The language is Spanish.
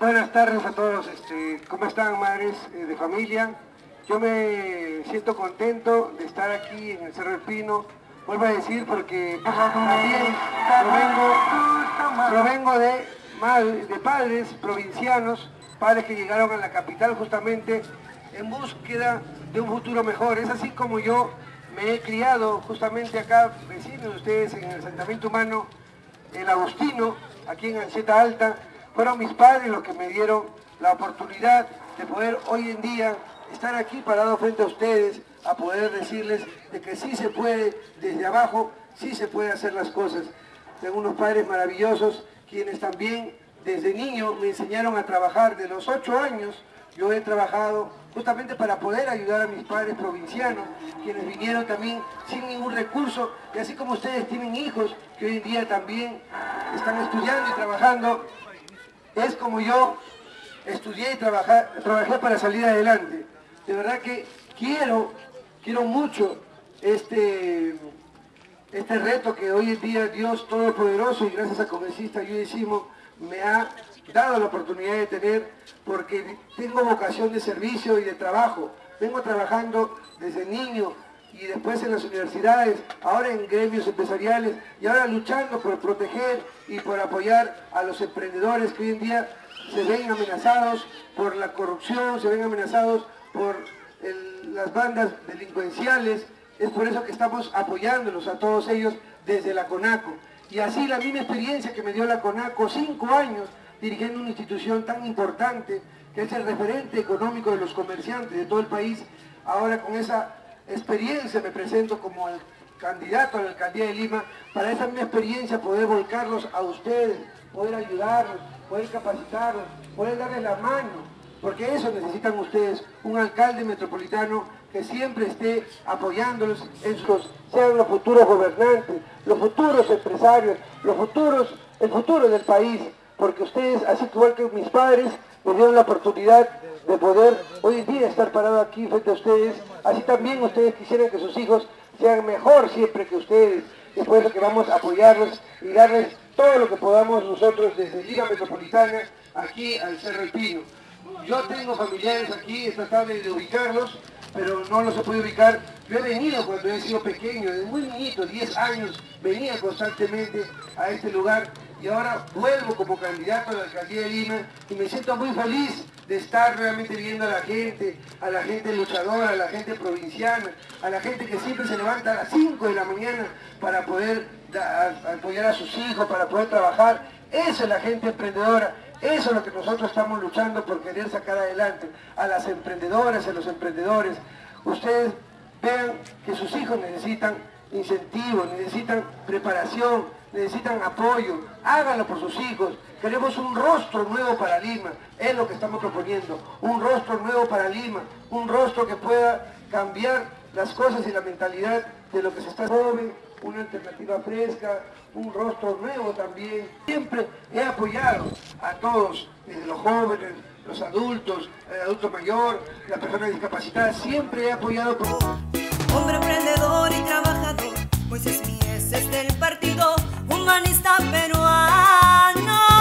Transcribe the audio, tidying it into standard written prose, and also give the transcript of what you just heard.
Buenas tardes a todos, ¿cómo están, madres de familia? Yo me siento contento de estar aquí en el Cerro del Pino, vuelvo a decir porque también provengo de padres provincianos, padres que llegaron a la capital justamente en búsqueda de un futuro mejor. Es así como yo me he criado justamente acá, vecinos de ustedes, en el asentamiento humano, el Agustino, aquí en Anchieta Alta. Fueron mis padres los que me dieron la oportunidad de poder hoy en día estar aquí parado frente a ustedes, a poder decirles de que sí se puede, desde abajo, sí se puede hacer las cosas. Tengo unos padres maravillosos, quienes también desde niño me enseñaron a trabajar. De los 8 años yo he trabajado justamente para poder ayudar a mis padres provincianos, quienes vinieron también sin ningún recurso, y así como ustedes tienen hijos que hoy en día también están estudiando y trabajando, es como yo estudié y trabajé para salir adelante. De verdad que quiero mucho este reto que hoy en día Dios Todopoderoso, y gracias a Congresista Yudy Simo, me ha dado la oportunidad de tener, porque tengo vocación de servicio y de trabajo. Vengo trabajando desde niño y después en las universidades, ahora en gremios empresariales, y ahora luchando por proteger y por apoyar a los emprendedores que hoy en día se ven amenazados por la corrupción, se ven amenazados por las bandas delincuenciales. Es por eso que estamos apoyándolos a todos ellos desde la CONACO. Y así la misma experiencia que me dio la CONACO, 5 años dirigiendo una institución tan importante, que es el referente económico de los comerciantes de todo el país. Ahora con esa experiencia me presento como el candidato a la alcaldía de Lima, para esa misma experiencia poder volcarlos a ustedes, poder ayudarlos, poder capacitarlos, poder darles la mano, porque eso necesitan ustedes, un alcalde metropolitano que siempre esté apoyándolos en sus, sean los futuros gobernantes, los futuros empresarios, el futuro del país, porque ustedes, así igual que mis padres, me dieron la oportunidad de poder hoy en día estar parado aquí frente a ustedes, así también ustedes quisieran que sus hijos sean mejor siempre que ustedes. Es por eso que vamos a apoyarlos y darles todo lo que podamos nosotros desde Liga Metropolitana aquí al Cerro del Pino. Yo tengo familiares aquí, he tratado de ubicarlos, pero no los he podido ubicar. Yo he venido cuando he sido pequeño, desde muy niñito, 10 años, venía constantemente a este lugar, y ahora vuelvo como candidato a la alcaldía de Lima y me siento muy feliz de estar realmente viendo a la gente luchadora, a la gente provinciana, a la gente que siempre se levanta a las 5 de la mañana para poder apoyar a sus hijos, para poder trabajar. Eso es la gente emprendedora, eso es lo que nosotros estamos luchando por querer sacar adelante. A las emprendedoras, a los emprendedores, ustedes vean que sus hijos necesitan incentivos, necesitan preparación, necesitan apoyo, háganlo por sus hijos. Queremos un rostro nuevo para Lima, es lo que estamos proponiendo, un rostro nuevo para Lima, un rostro que pueda cambiar las cosas y la mentalidad de lo que se está joven, una alternativa fresca, un rostro nuevo también. Siempre he apoyado a todos, desde los jóvenes, los adultos, el adulto mayor, las personas discapacitadas, siempre he apoyado. Hombre emprendedor y trabajador, Moisés Mies es del partido humanista peruano.